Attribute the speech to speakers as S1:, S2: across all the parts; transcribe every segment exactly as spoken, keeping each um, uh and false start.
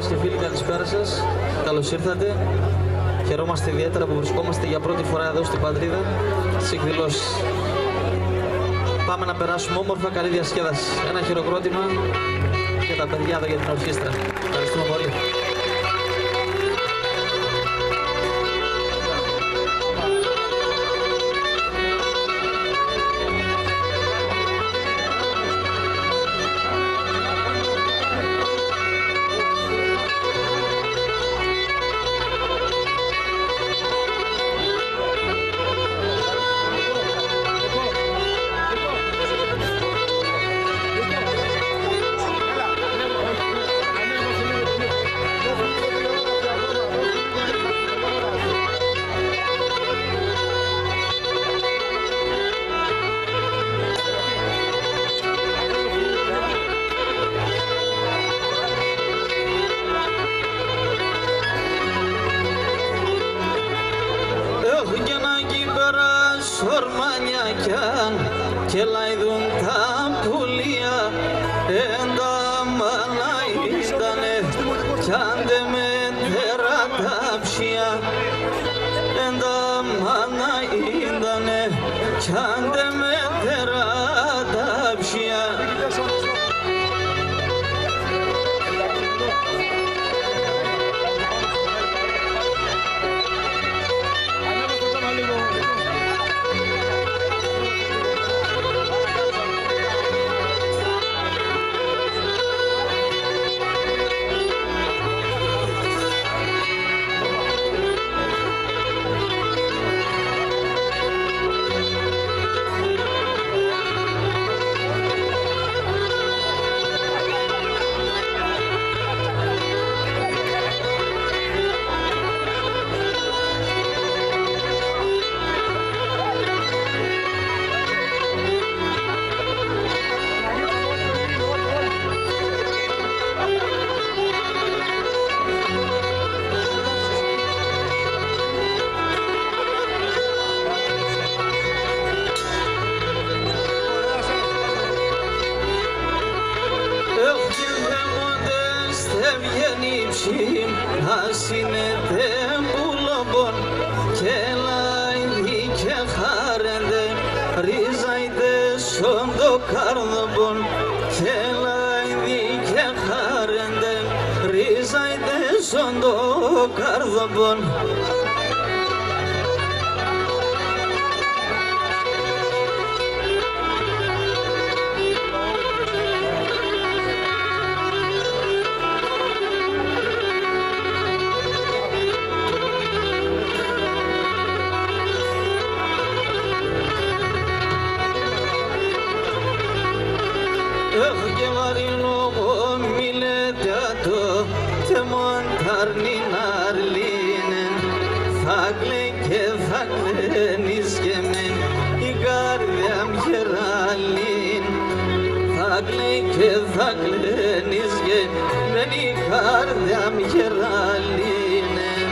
S1: Φίλες και φίλοι, καλησπέρα σας. Καλώς ήρθατε. Χαιρόμαστε ιδιαίτερα που βρισκόμαστε για πρώτη φορά εδώ στην πατρίδα στις εκδηλώσεις. Πάμε να περάσουμε όμορφα, καλή διασκέδαση. Ένα χειροκρότημα και τα παιδιά εδώ για την ορχήστρα. Ευχαριστούμε πολύ. Και λαϊδούν τα πουλία έντα μάνα ήτανε κι άντε με τέρα τα ψία έντα μάνα ήτανε κι άντε με τέρα τα ψία. Ασύνετε μπουλομπον και λαϊδί και χάρεντε ρίζαϊτε σον το καρδομπον και λαϊδί και χάρεντε ρίζαϊτε σον το καρδομπον. Έχω και βαρύνω μιλέτε ατό τε μοντάρνιν αρλίνεν θα κλαιν και θα κλαίνεις και μεν η καρδιά μ' γεραλίν θα κλαιν και θα κλαίνεις και μεν η καρδιά μ' γεραλίνεν.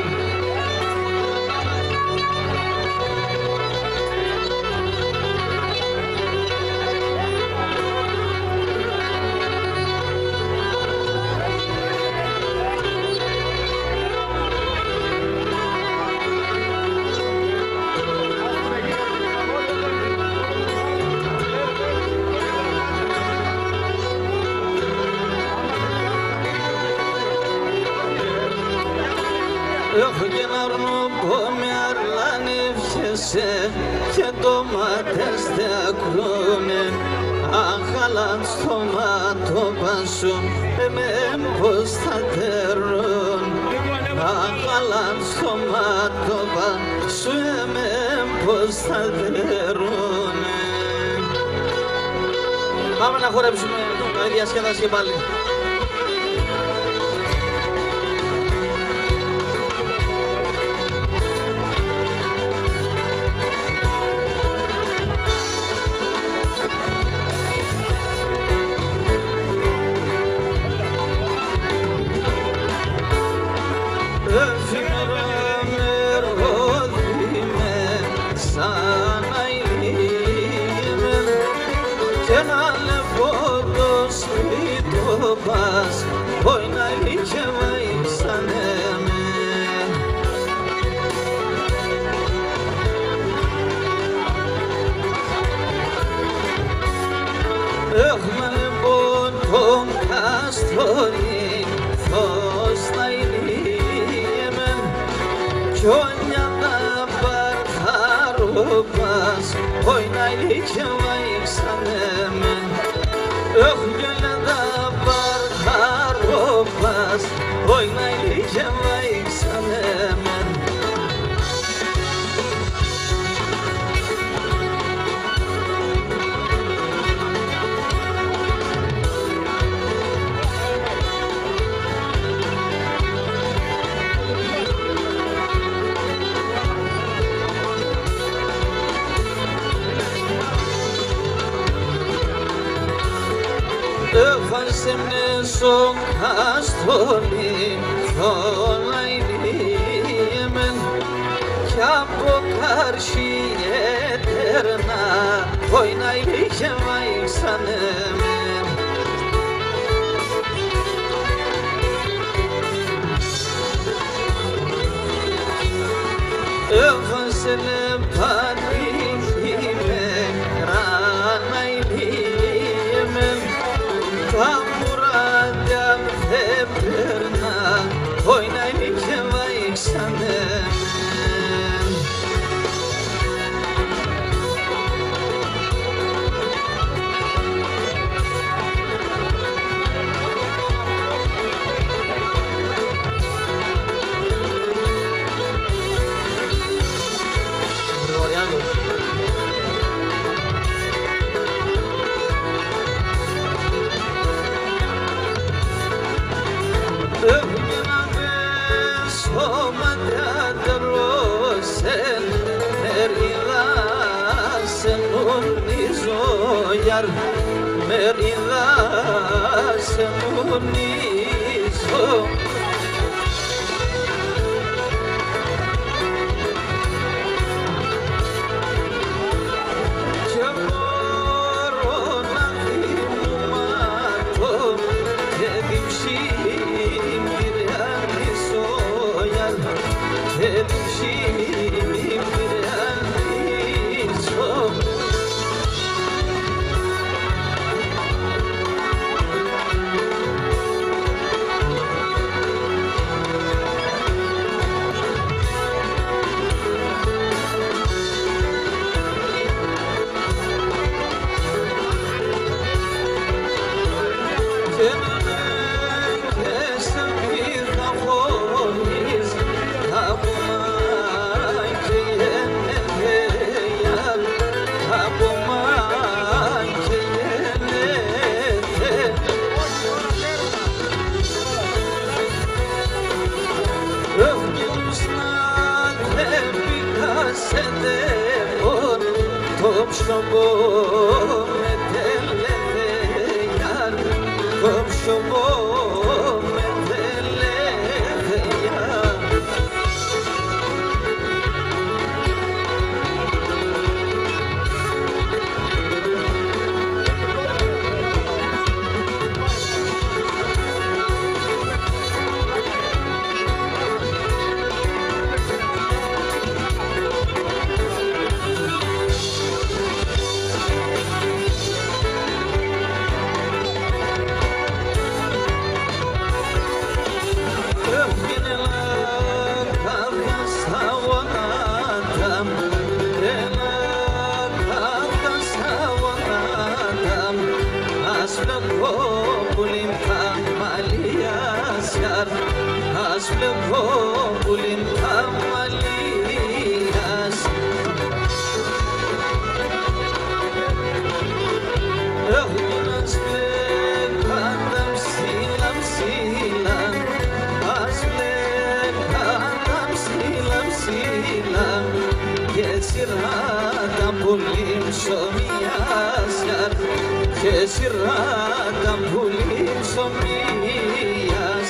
S1: Έχω και να αρνοπώ με αρλανεύχεσαι και το μάτεστε ακρούνε αχαλάν στο μάτωπα σου εμέ πως θα τερούν αχαλάν στο μάτωπα σου εμέ πως θα τερούν. Πάμε να χορέψουμε με διασκέδαση και πάλι. Εφημερά με ρόδιμε σαν αηλίμεν και να λεβώ το σπίτι πας oynayı cevayı saneme Öhmel bon kastori Foslayli yemen Konya'da bar karubas Oynaylı cevayı saneme Öhmelde bar karubas Oynaylı cevayı saneme Öfensemne son kastoni Olaylı yemen Kampo karşı yeterna Oynaylı cevayı sanemen Öfensemne padrime Ranaylı yemen Kamuradam teperna Oynaylı cevayı sanemen Merida semunizo Çamorona imumato Dedim şimdir yani soyar Dedim şimdir yani soyar Komşumu metelle yar Komşumu metelle yar Kesiratan bulim somiyas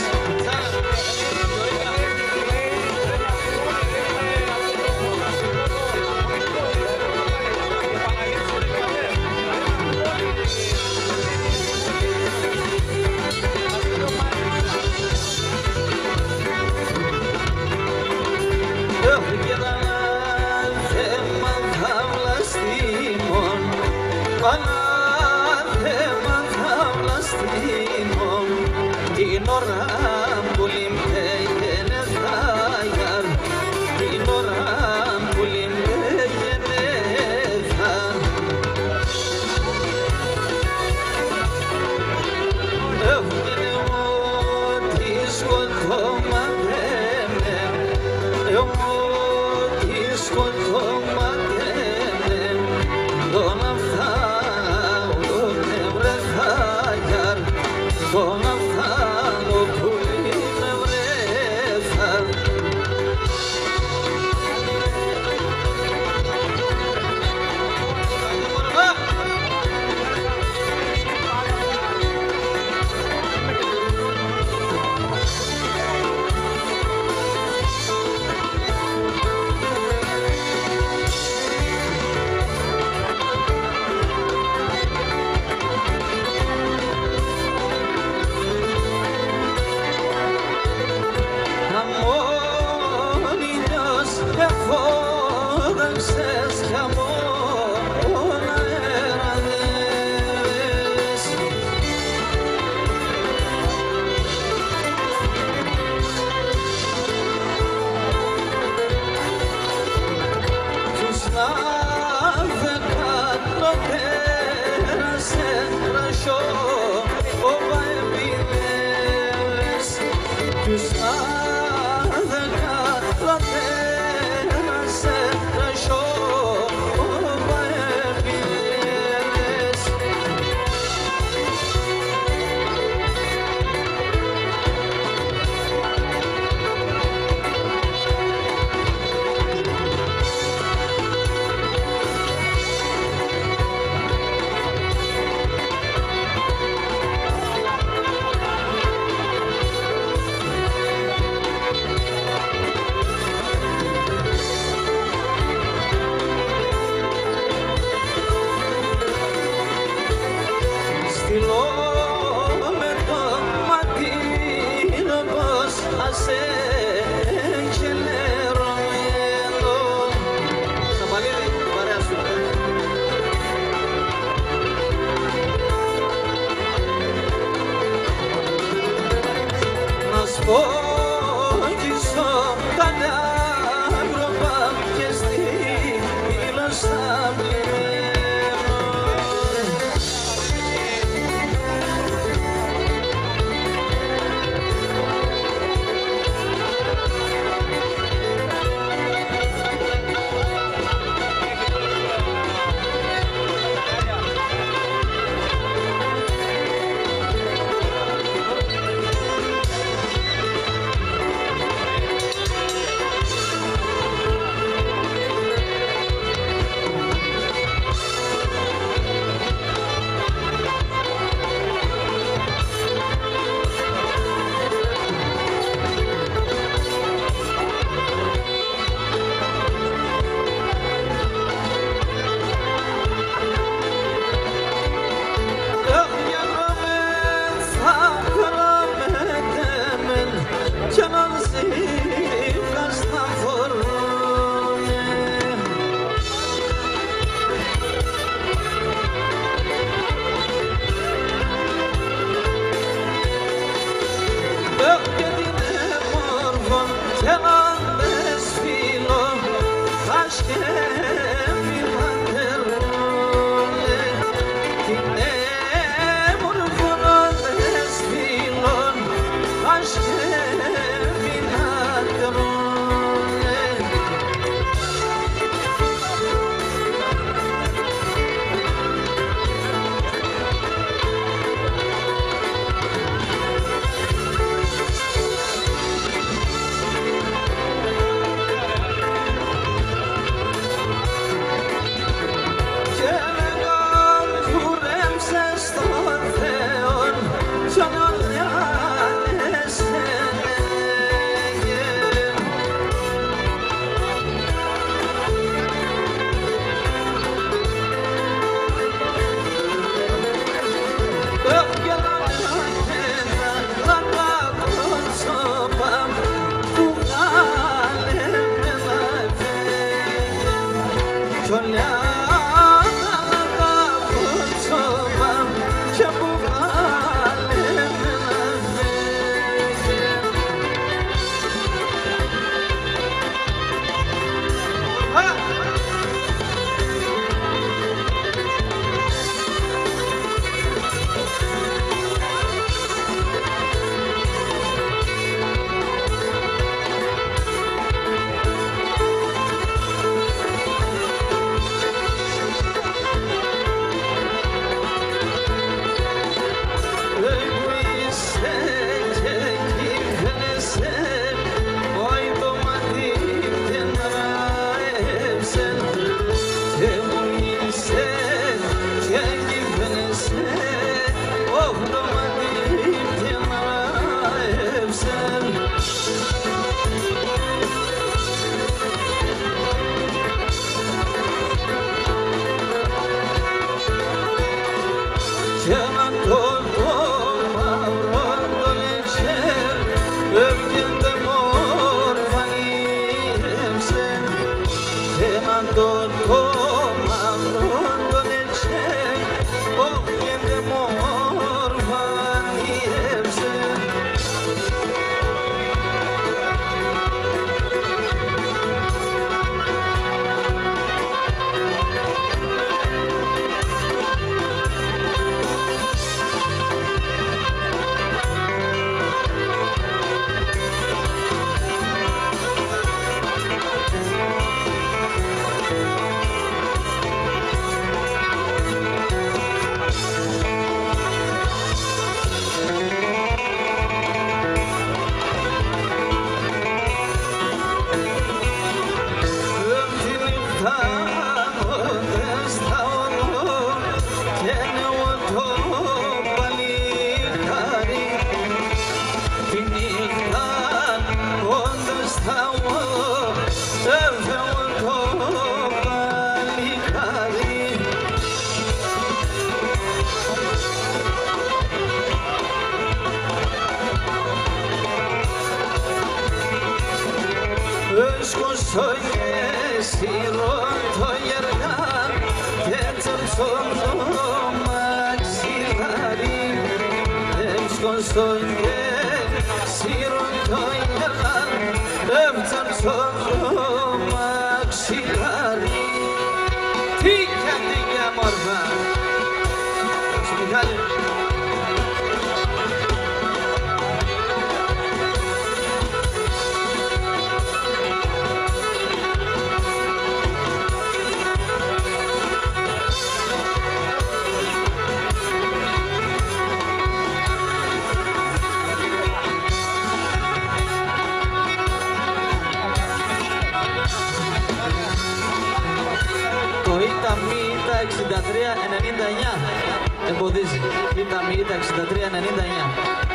S1: εξήντα τρία ενενήντα εννιά εμποδίζει. Ήτα μη ήτα εξήντα τρία ενενήντα εννιά.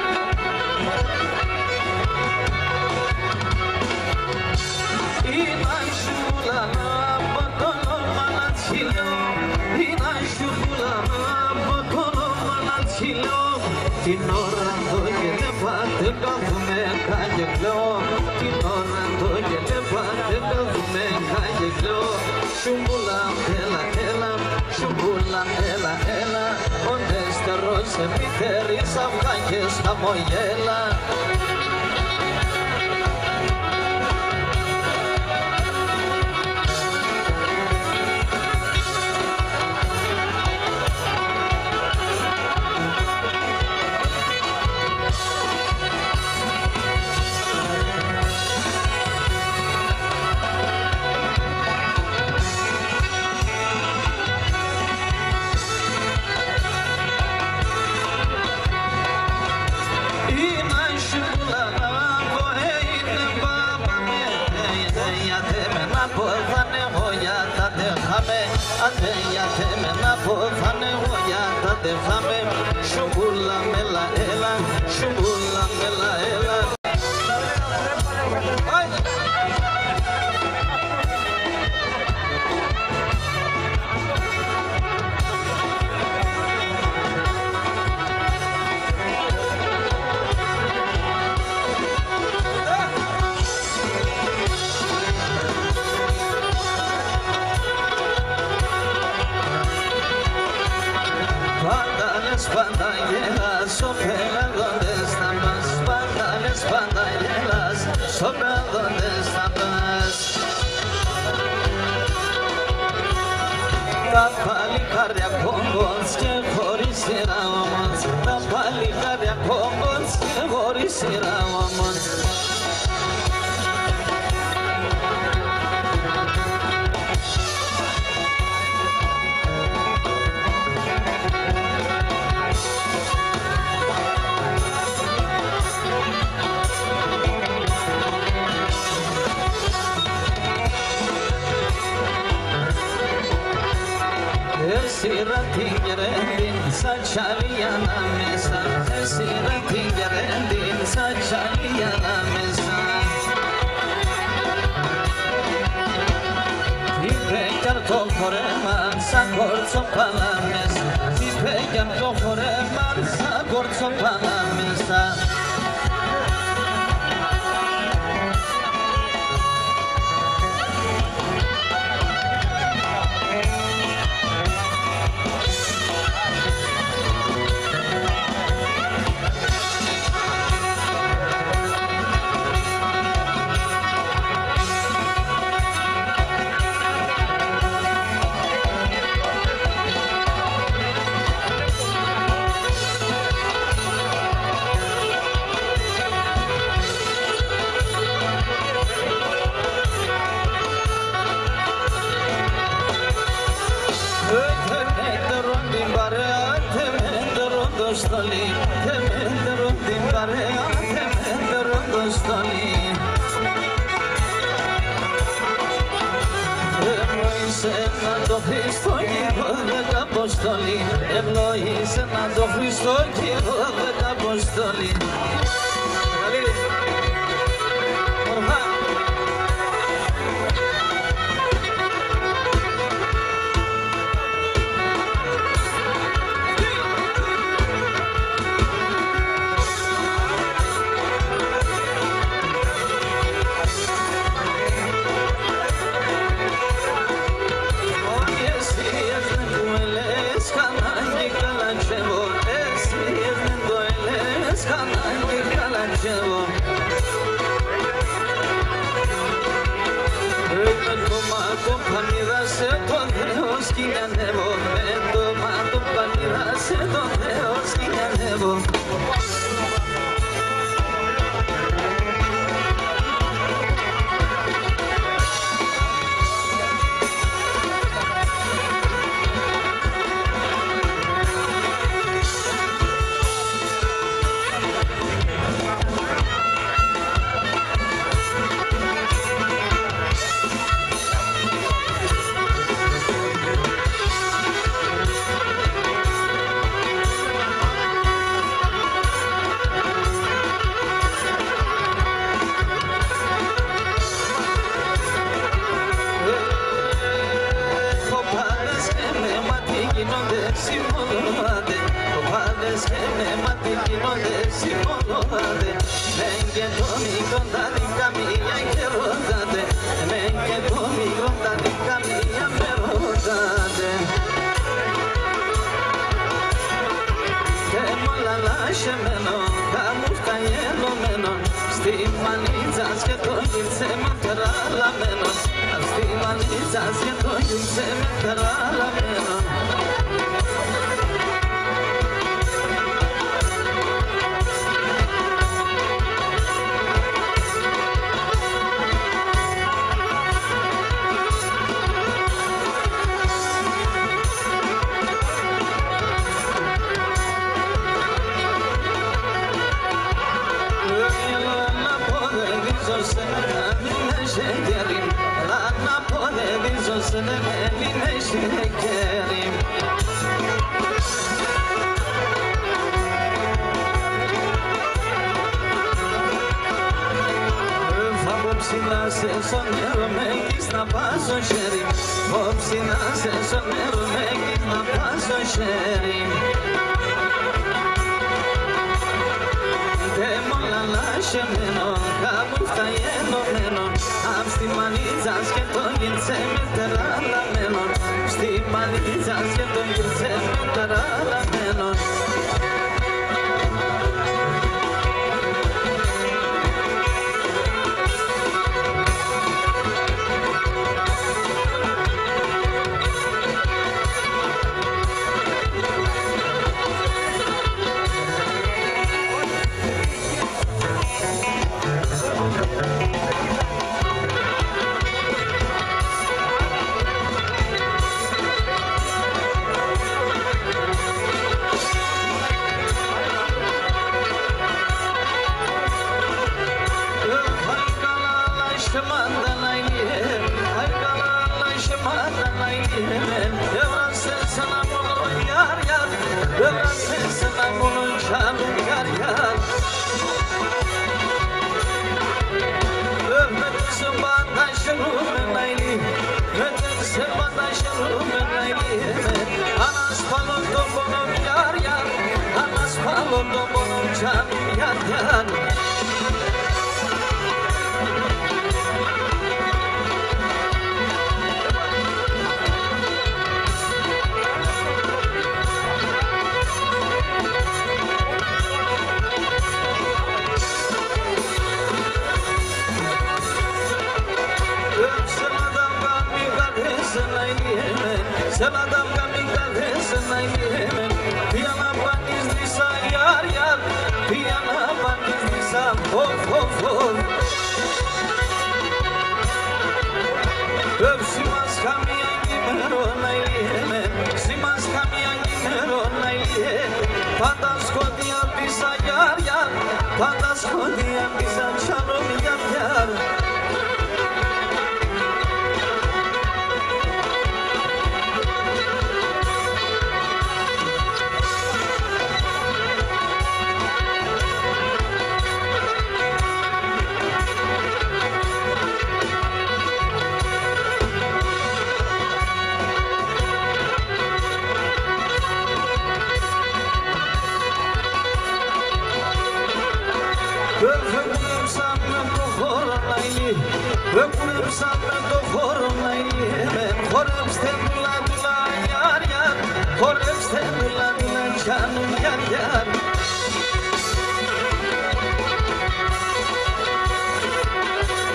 S1: Είναι σούλα από το όνομα να τσιλώ, είναι σούλα από το όνομα να τσιλώ. Την ώρα το και πάτε κάθομαι καγεκλώ, την ώρα το και πάτε κάθομαι καγεκλώ. Σουμπούλα, έλα, έλα, σουμπούλα, έλα, έλα, ο νέστερος επιτέρης αυγάγες χαμογέλα. Ante ya te me na pozane hoya ta te fame shubula mela ela shubula mela ela Pandayelas, sopera donde estás, Pandayelas, pandayelas, sopera donde estás. Τα παλικάρια κόμπος και χωρίς σειρά όμως, τα παλικάρια κόμπος και χωρίς σειρά όμως. Esira tingerendin saçaliyana mesa, esira tingerendin saçaliyana mesa. Tipekar tokoreman sakorso pala mesa, tipekar tokoreman sakorso pala mesa. Στολή, θεμεντερούν την παρέα, θεμεντερούν το στολή. Ευλογήσε να το Χριστό κι εγώ δέκα αποστολή, ευλογήσε να το Χριστό κι εγώ δέκα αποστολή. σκυλιανεύω, με το μάτω παλίδα σε το Θεό σκυλιανεύω. Στη μανίτσα και το γύψε με τραλαμένο. Στη μανίτσα και το γύψε με τραλαμένο. Στο νερό με έχεις να πας στο χέρι. Όψινα σε στο νερό με έχεις να πας στο χέρι. Δε μόλα λάσχεμένο, κάπου φτάει ενωμένο. Απ' στη μανίτσα και το γύψε με τεραλαμένο. Στη μανίτσα και το γύψε με τεραλαμένο.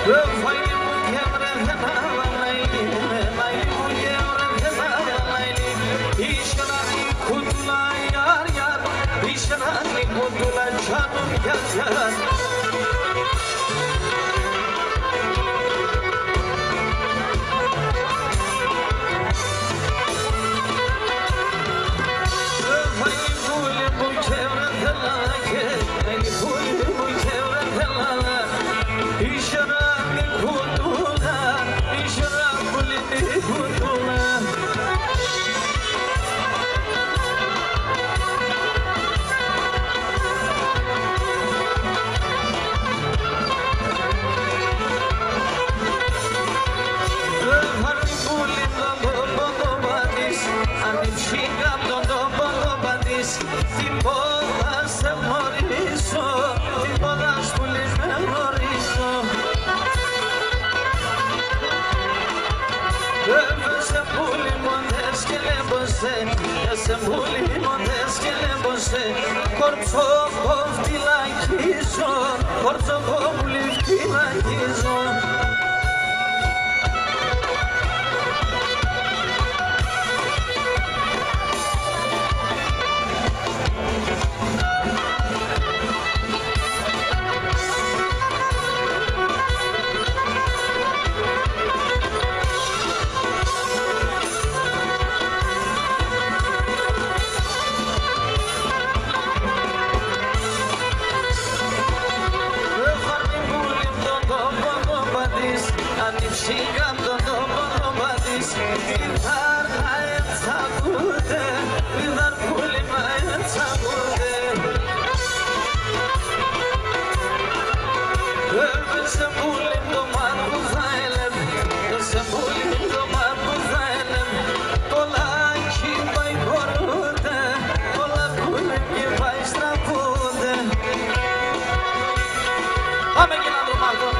S2: Vai
S1: Σε μπουλίμοντες και λέμπωσε κορτσόκο φτυλακίζω, κορτσόκο πουλί φτυλακίζω. Πάμε και να τρομάζω.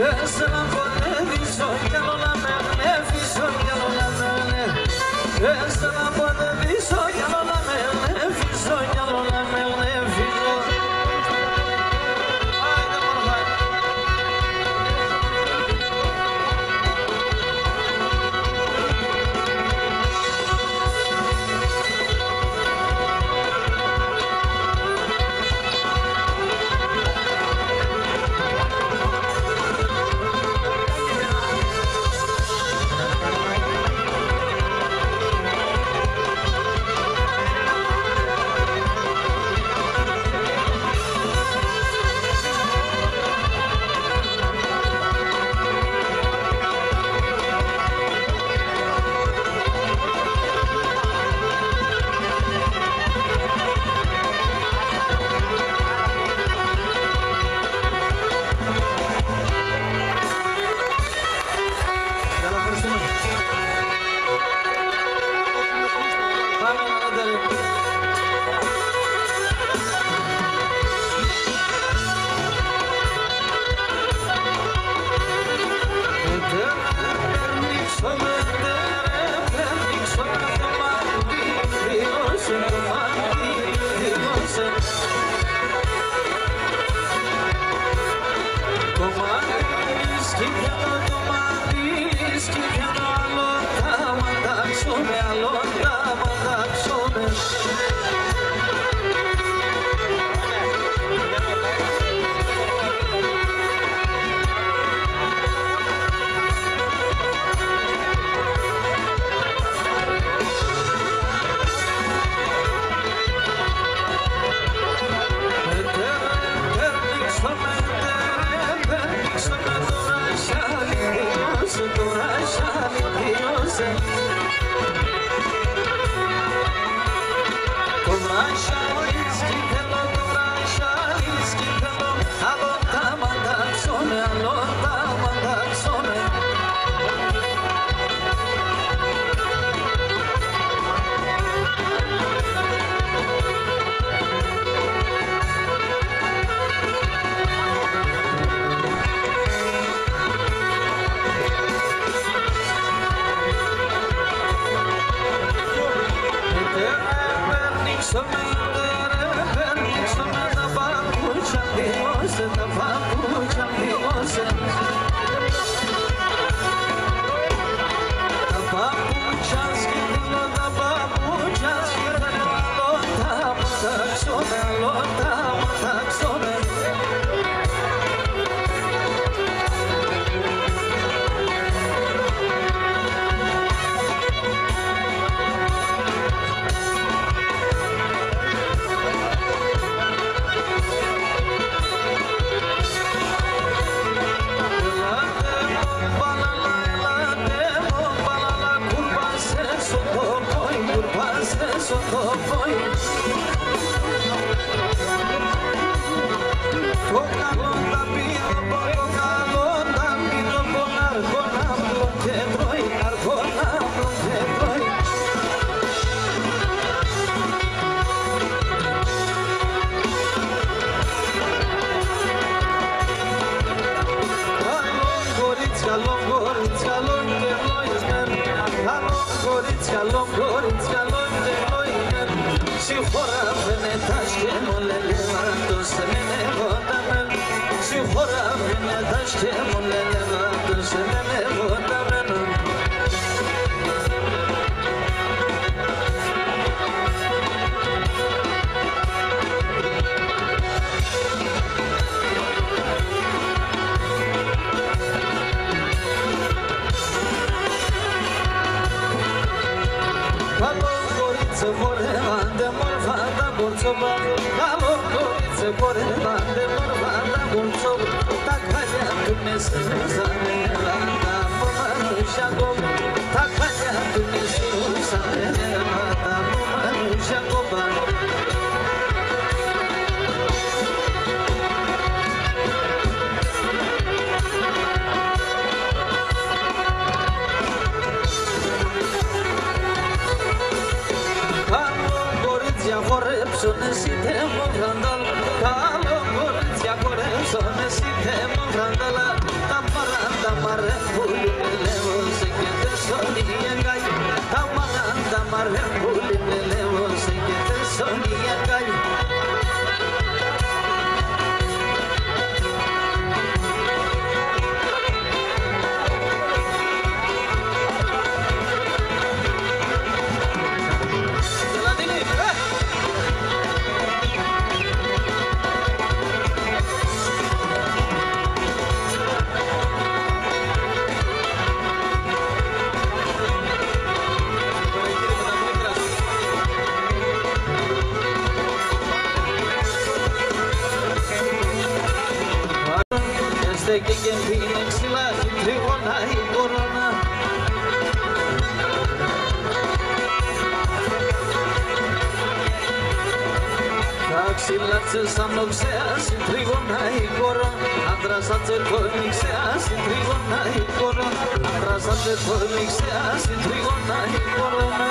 S1: Εσένα ποτέ δίσω κι άλλο να με γνέφισω κι άλλο να με γνέφισω. Εσένα ποτέ δίσω κι άλλο να με γνέφισω κι άλλο να με γνέφισω.
S2: Καλό κορίτσια χορεύσω με σύνθεμο βρανταλά. Τα
S1: στέκει και πίνει ξυλά και τριγωνά η κορώνα. Τα ξυλά τσε σαν οξέας η τριγωνά η κορώνα. Άντρας άτσε το νηξέας η τριγωνά η κορώνα. Άντρας άτσε το νηξέας η τριγωνά η κορώνα.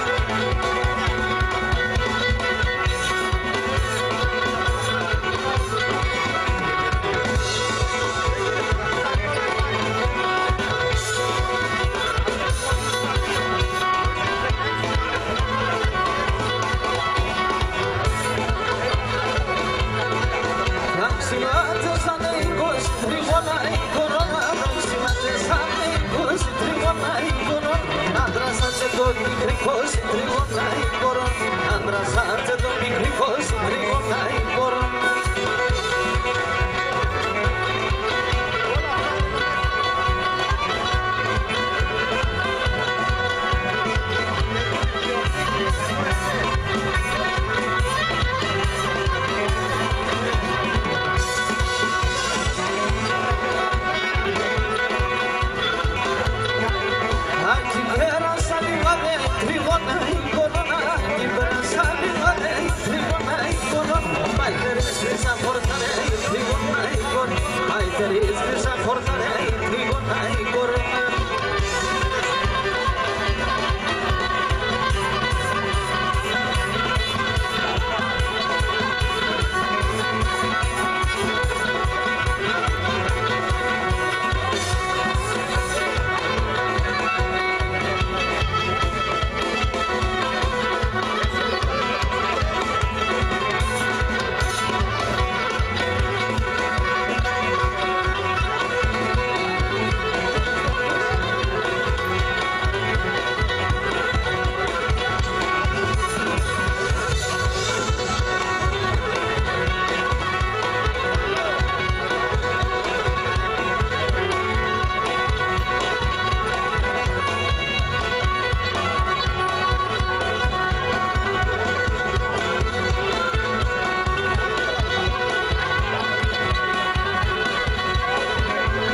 S1: Μικρικός τριγωνά η κορώνα. Άντρας άτσε το μικρικός τριγωνά η κορώνα.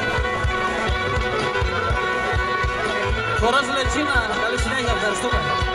S1: Χορός Λετσίνα, καλή συνέχεια, ευχαριστούμε.